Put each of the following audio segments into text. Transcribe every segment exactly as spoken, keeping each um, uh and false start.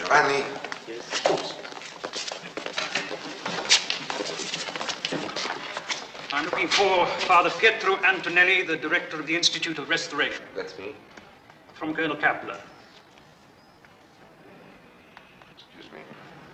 Annie. Yes. I'm looking for Father Pietro Antonelli, the director of the Institute of Restoration. That's me. From Colonel Kappler. Excuse me.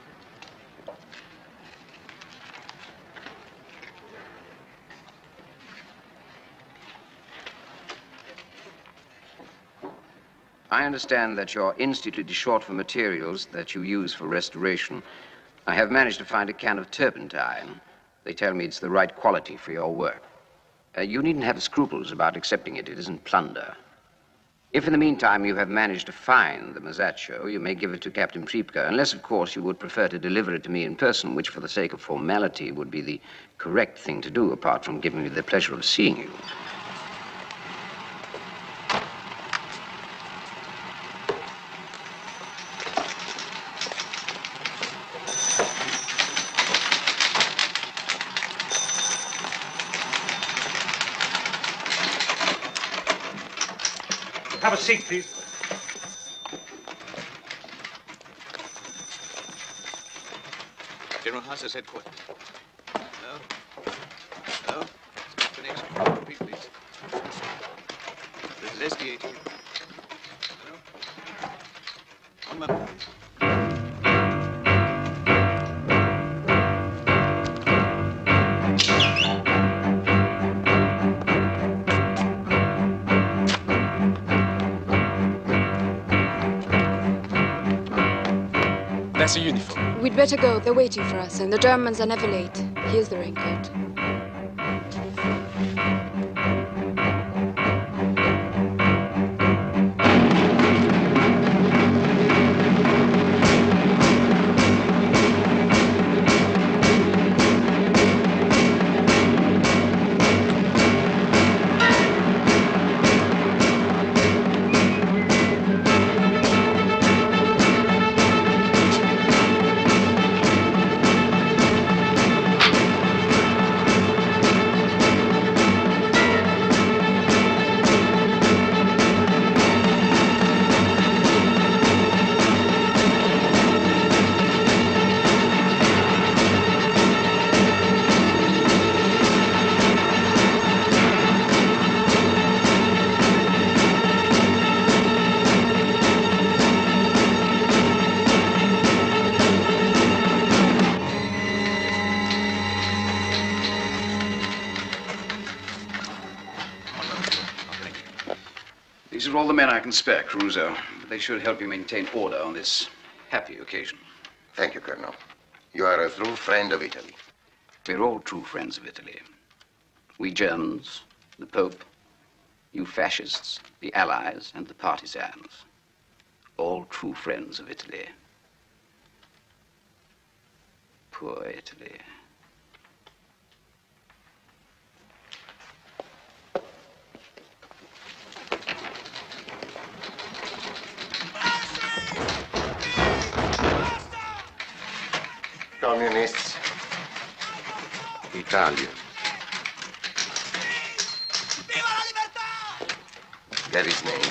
I understand that your institute is short for materials that you use for restoration. I have managed to find a can of turpentine. They tell me it's the right quality for your work. Uh, you needn't have scruples about accepting it. It isn't plunder. If in the meantime you have managed to find the Masacre, you may give it to Captain Priepke, unless, of course, you would prefer to deliver it to me in person, which, for the sake of formality, would be the correct thing to do, apart from giving me the pleasure of seeing you. Have a seat, please. General Haas's headquarters. No. No. Connection. Repeat, please. This is S D eighteen. No. One moment, please. That's a uniform. We'd better go. They're waiting for us, and the Germans are never late. Here's the raincoat. These are all the men I can spare, Crusoe. They should help you maintain order on this happy occasion. Thank you, Colonel. You are a true friend of Italy. We're all true friends of Italy. We Germans, the Pope, you fascists, the Allies, and the partisans. All true friends of Italy. Poor Italy. Communists. Italia. Viva la libertà! That is name.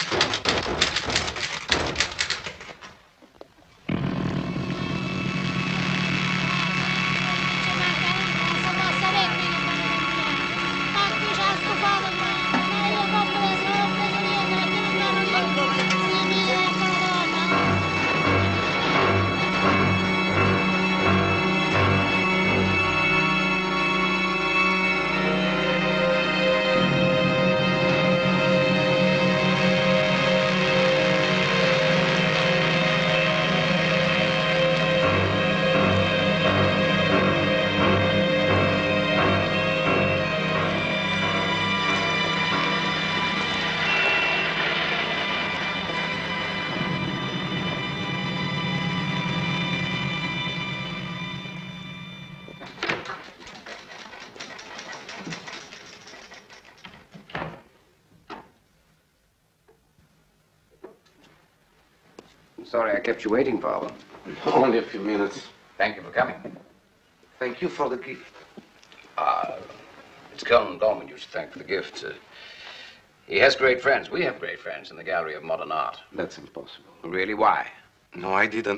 Sorry I kept you waiting, Father. Only a few minutes. Thank you for coming. Thank you for the gift. Ah, it's Colonel Dolman you should thank for the gift. Uh, he has great friends. We have great friends in the Gallery of Modern Art. That's impossible. Really? Why? No, I didn't.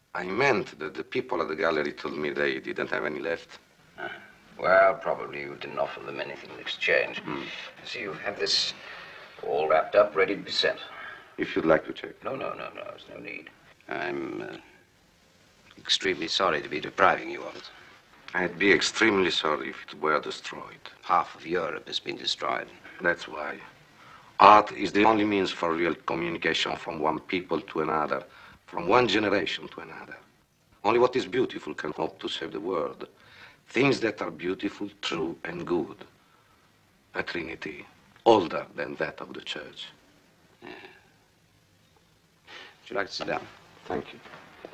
I meant that the people at the gallery told me they didn't have any left. Ah, well, probably you didn't offer them anything in exchange. Hmm. So you have this all wrapped up, ready to be sent. If you'd like to check. No, no, no, no, there's no need. I'm uh, extremely sorry to be depriving you of it. I'd be extremely sorry if it were destroyed. Half of Europe has been destroyed. That's why. Art is the only means for real communication from one people to another, from one generation to another. Only what is beautiful can hope to save the world. Things that are beautiful, true, and good. A trinity, older than that of the church. Yeah. Would you like to sit down? Thank you.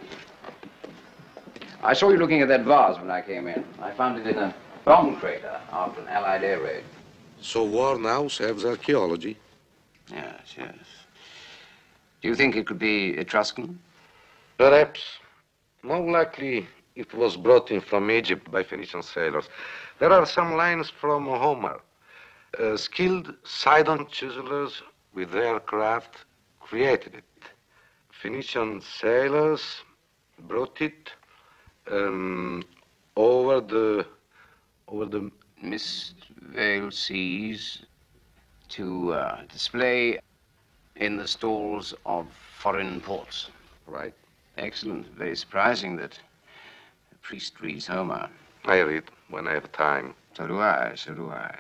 I saw you looking at that vase when I came in. I found it in a bomb crater after an Allied air raid. So war now serves archaeology? Yes, yes. Do you think it could be Etruscan? Perhaps. More likely, it was brought in from Egypt by Phoenician sailors. There are some lines from Homer. Uh, skilled Sidon chiselers with their craft created it. Phoenician sailors brought it um, over the over the mist-veiled seas to uh, display in the stalls of foreign ports. Right. Excellent. Very surprising that a priest reads Homer. I read when I have time. So do I, so do I.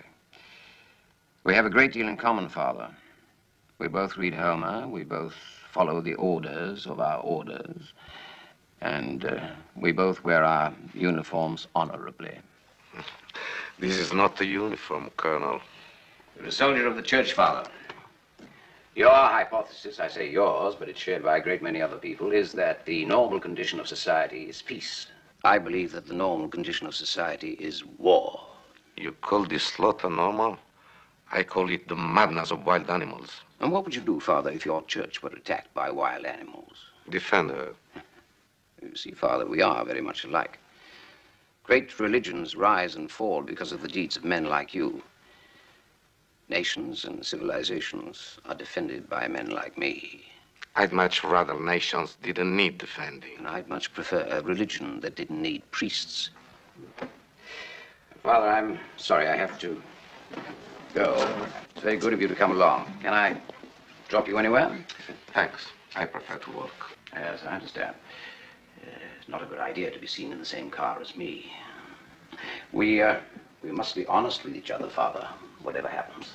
We have a great deal in common, Father. We both read Homer, we both follow the orders of our orders, and uh, we both wear our uniforms honorably. This is not a uniform, Colonel. You're a soldier of the church, Father. Your hypothesis, I say yours, but it's shared by a great many other people, is that the normal condition of society is peace. I believe that the normal condition of society is war. You call this slaughter normal? I call it the madness of wild animals. And what would you do, Father, if your church were attacked by wild animals? Defend her. You see, Father, we are very much alike. Great religions rise and fall because of the deeds of men like you. Nations and civilizations are defended by men like me. I'd much rather nations didn't need defending. And I'd much prefer a religion that didn't need priests. Father, I'm sorry I have to go. It's very good of you to come along. Can I drop you anywhere? Thanks. I prefer to walk. Yes, I understand. Uh, it's not a good idea to be seen in the same car as me. We, uh, we must be honest with each other, Father, whatever happens.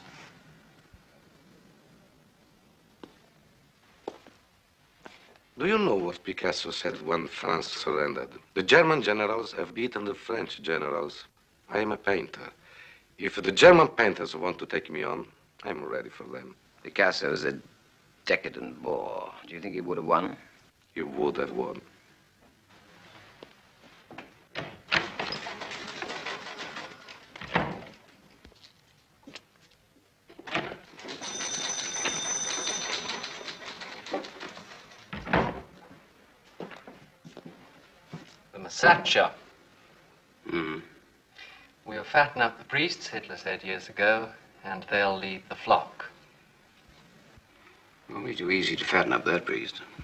Do you know what Picasso said when France surrendered? The German generals have beaten the French generals. I am a painter. If the German painters want to take me on, I'm ready for them. Picasso's a decadent bore. Do you think he would have won? He would have won. Massacre. Mm. We'll fatten up the priests, Hitler said years ago, and they'll lead the flock. It won't be too easy to fatten up that priest.